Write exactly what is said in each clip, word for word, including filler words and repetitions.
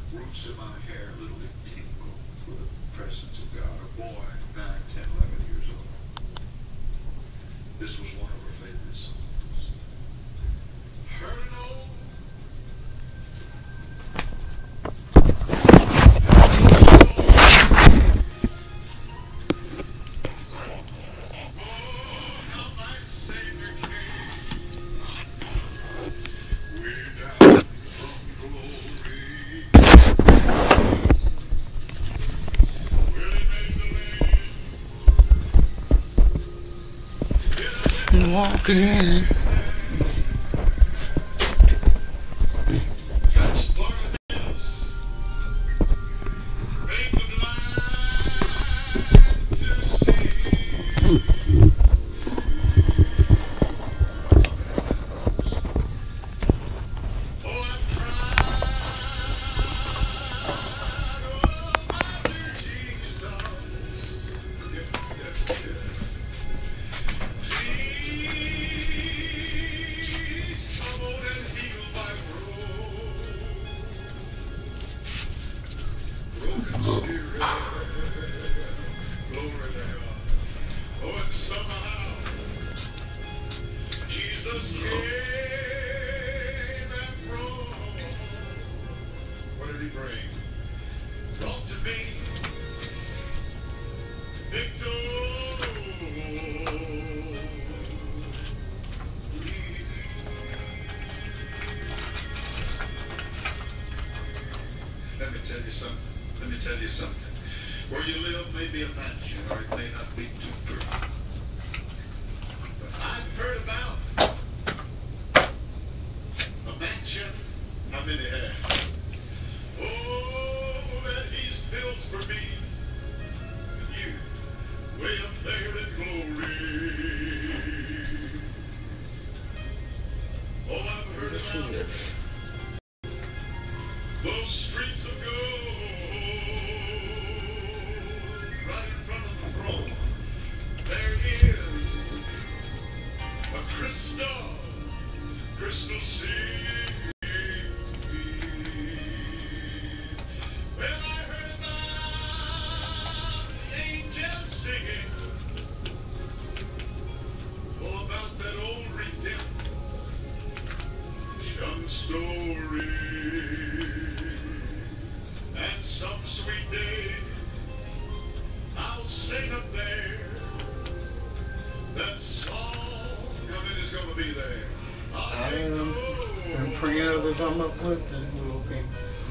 roots in my hair a little bit tingle for the presence of God. A boy, nine, ten, eleven years old. This was one of her favorite songs. Heard it all. Walking in. That's part of this. Make the blind to see. Oh, I've tried. Oh, my dear Jesus. Yeah, yeah, yeah. Jesus came and brought. What did he bring? Brought to me victory. Let me tell you something. Let me tell you something. Where you live may be a mansion, or it may not be too good. But I've heard about a mansion. How many have? Oh, that he's built for me and you, way up there in glory. Oh, I've heard about it. Those streets of gold, right in front of the throne. There is a crystal, crystal sea. Well, I heard about the angels singing, oh, about that old redemption story. And some sweet day I'll sing up there that song. How many is going to be there? I am. And three others I'm up with and we'll be.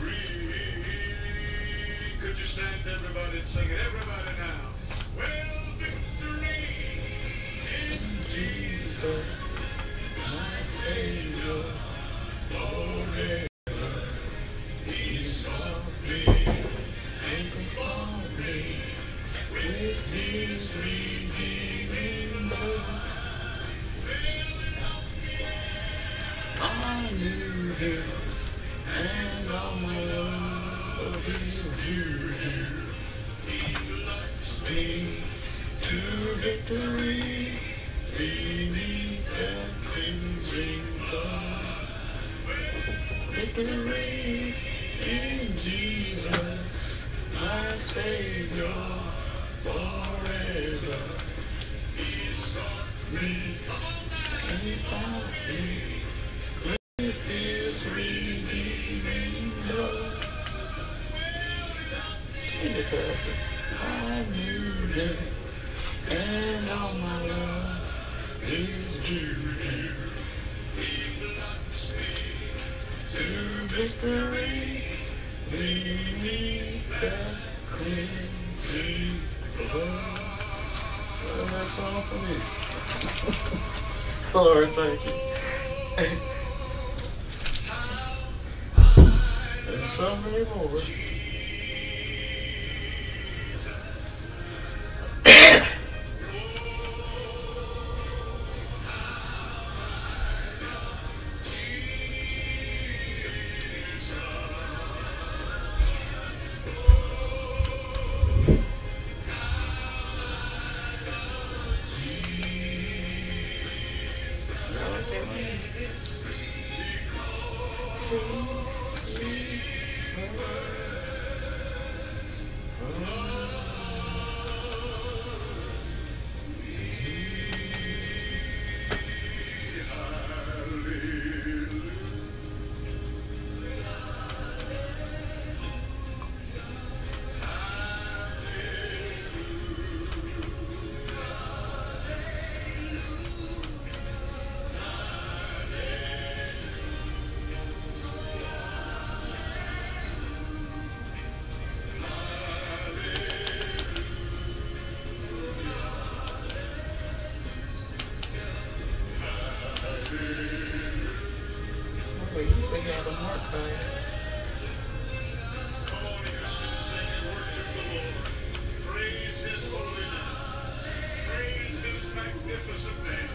Could you stand, everybody, and sing it? Everybody now. Well, victory in Jesus, my Savior, forever. He sought me and called me with His redeeming love. I knew Him, and all my love is due Him. He loves me to victory, beneath the cleansing blood. Victory in Jesus, my Savior, forever. He sought me and He found me with His redeeming blood. I knew Him, and all my love is due Him. He loves me to victory, beneath the cleansing blood. Well, that's all for me. Lord, thank you. There's so many more. Well, you they had them work there. Come on, Houston, sing and worship the Lord. Praise His holy name. Praise His magnificent name.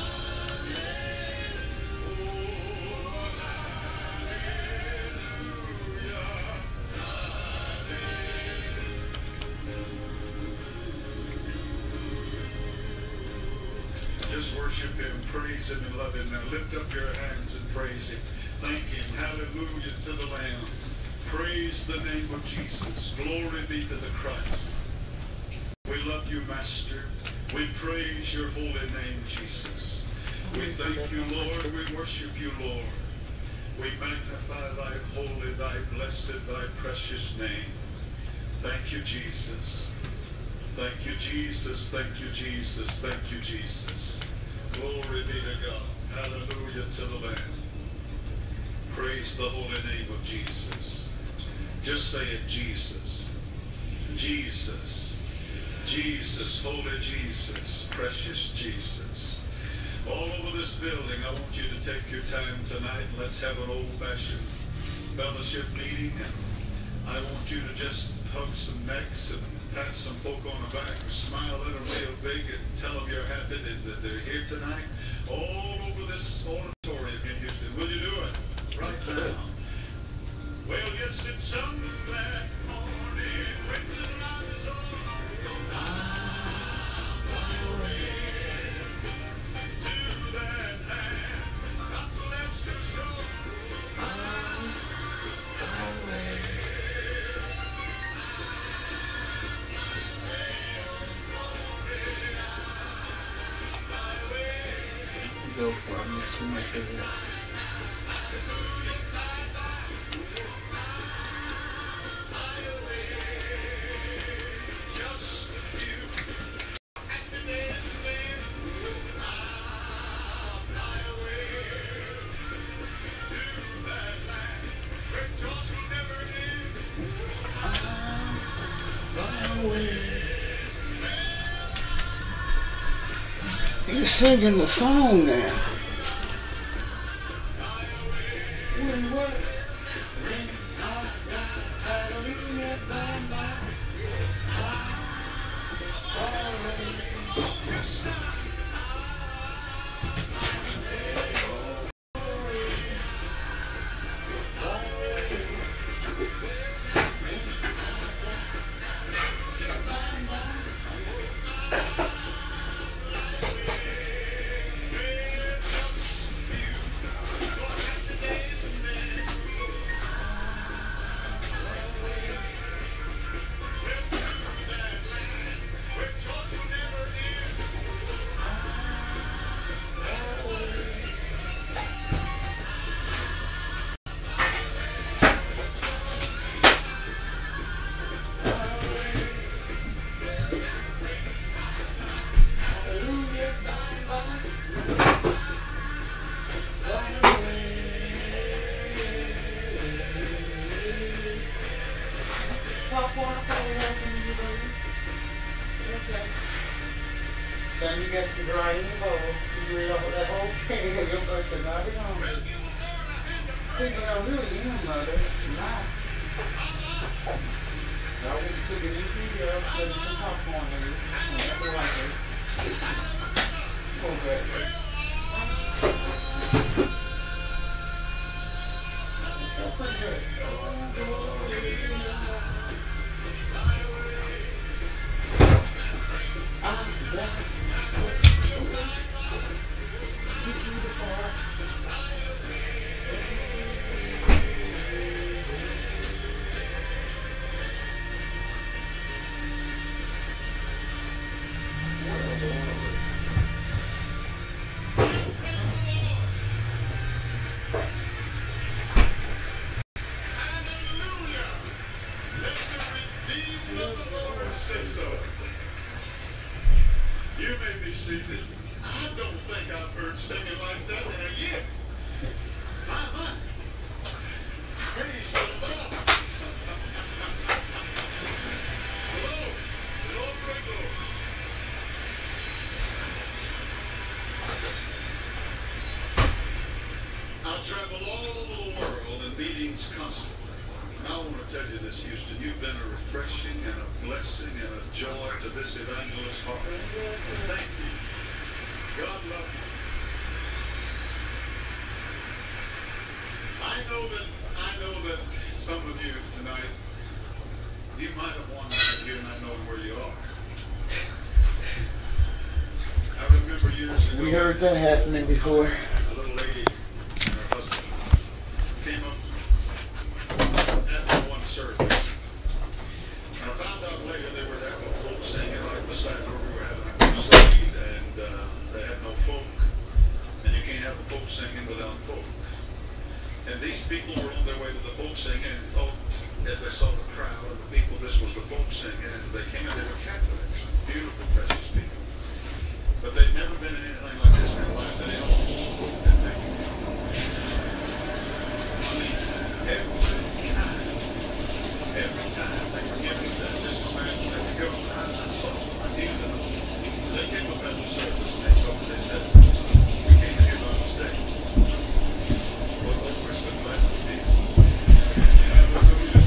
Just worship Him, praise Him, and love Him. Now lift up your hands and praise Him. Thank Him. Hallelujah to the Lamb. Praise the name of Jesus. Glory be to the Christ. We love you, Master. We praise your holy name, Jesus. We thank you, Lord. We worship you, Lord. We magnify thy holy, thy blessed, thy precious name. Thank you, Jesus. Thank you, Jesus. Thank you, Jesus. Thank you, Jesus. Glory be to God. Hallelujah to the Lamb. Praise the holy name of Jesus. Just say it, Jesus. Jesus. Jesus. Holy Jesus. Precious Jesus. All over this building, I want you to take your time tonight. Let's have an old-fashioned fellowship meeting. And I want you to just hug some necks and pat some folk on the back and smile at them real big and tell them you're happy that, that they're here tonight. All over this auditorium in Houston. Will you do it? Right now. Well, yes, it's some glad morning when the light is on. Do that hand. God bless your soul. Go for it. I'm just too much of it. You're singing the song now. Son, you got some dry in the bowl. You read off that whole thing of your birthday, not at home. See, you know, really, you know, mother, not. I want to cook a new video, put some popcorn in it. That's what I do. Poor baby. That's pretty good. see, I don't think I've heard singing like that in a year. My, my. Praise the Lord. Hello. Glory, glory. I travel all over the world in meetings constantly. And I want to tell you this, Houston, you've been a refreshing and a blessing and a joy to this evangelist heart. Thank you. God love you. I know that I know that some of you tonight, you might have wondered if you're not knowing where you are. I remember years ago. We heard that happening before. A little lady and her husband came up after one service. And I found out later they were having folk singing right beside where we were having a crusade, and uh, they had no folk. And you can't have the folk singing without folk. And these people were on their way to the folk singing and thought, as they saw the crowd and the people, this was the folk singing, and they came and they were Catholics, beautiful, precious people. But they'd never been in anything like this in their life. They didn't know and they, I mean, every time, every time they were giving that, this is where they would go. I, I saw them, I knew them. They came up after service and they told me, they said, we came here by mistake. Well, we're so glad to see you. Hallelujah.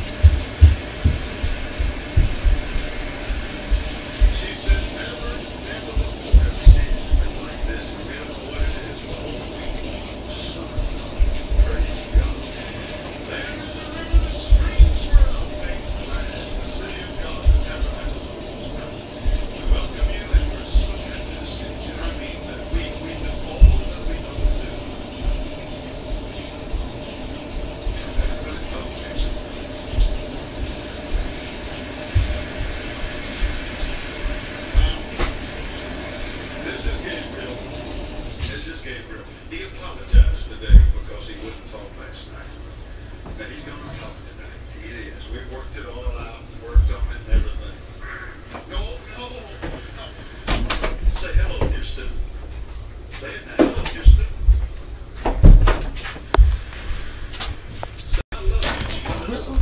She said, never, never before have we seen anything like this, and we don't know what it is, but oh, we son. Praise God. There was a river that streams were of faithful land, the city of God that never has a fool's we welcome you, and we're so happy to see you. I mean that we, we do all that we know to do. This is Gabriel. This is Gabriel. He apologized today because he wouldn't talk last night. Now he's going to talk tonight. He is. We've worked it all out, worked on it and everything. No, no, no. Say hello, Houston. Say it now. Hello, Houston. Say I love you, Jesus.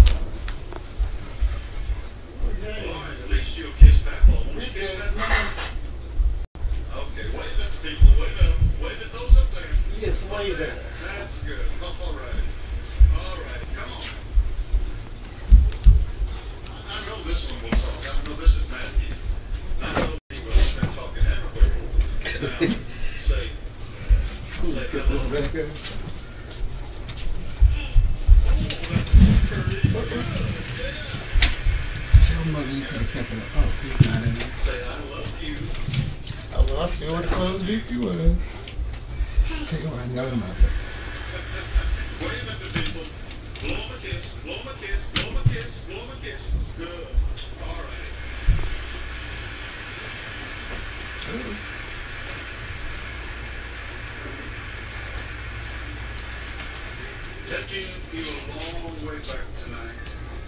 All right, at least you'll kiss back. Almost kiss back. Okay, wave at the people. Wave at them. Wave at those up there. Yes, wave at. That's good. All right. All right. Come on. I know this one will talk. I know this is Matthew. I know he will. I've been talking everywhere. Now, say, say hello. This back there. Tell mother you could have kept it up. Oh, he's not in there. Say I love you. I lost you with a closed gift you was. Say what I know about it. Wave at the people. Blow them a kiss. Blow them a kiss. Blow them a kiss. Blow them a kiss. Good. All right. Taking you a long way back tonight.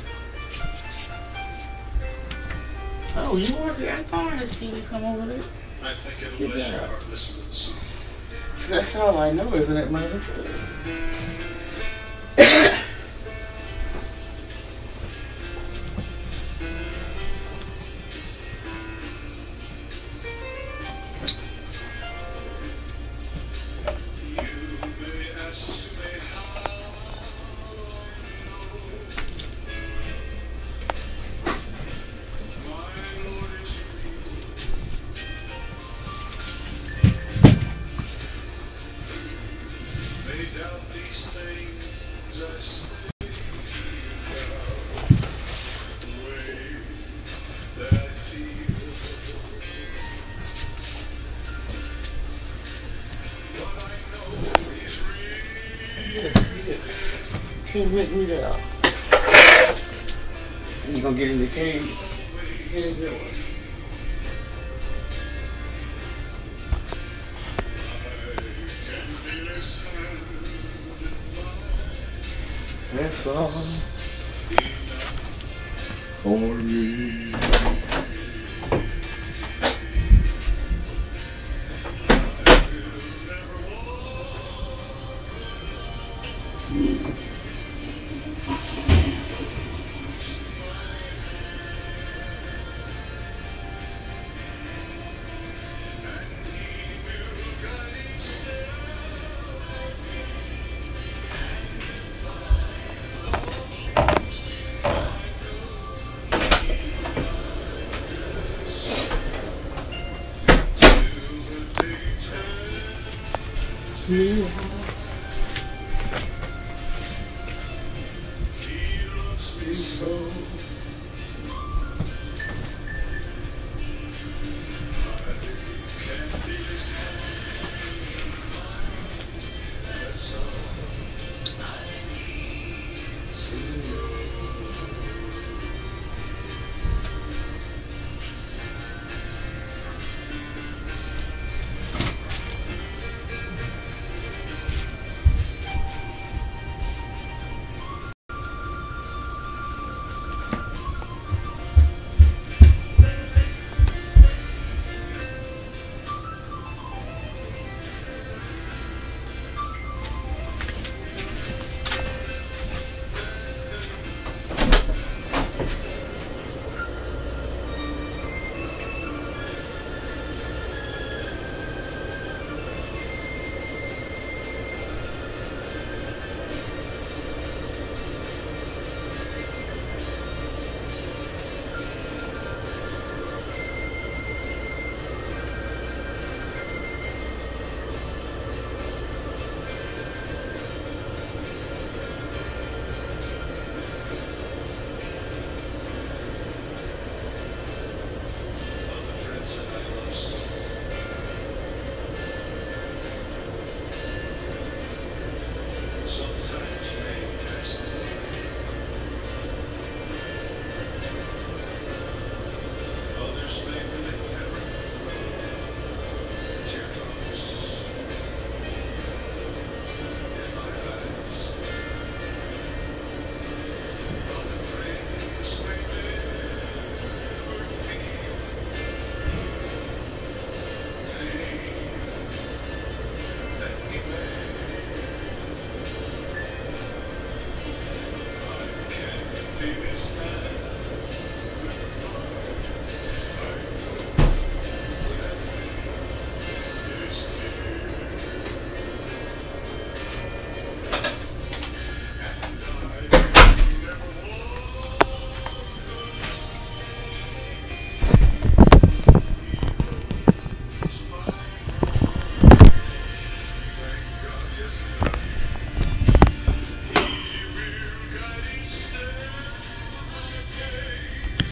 Oh, you were there? I thought I had seen you come over there. I think it'll bless your heart. Listen to the song. That's all I know, isn't it, mother? Can't make me that up. You gonna get in the cage? Get in there. That's all for me. me. He loves me so.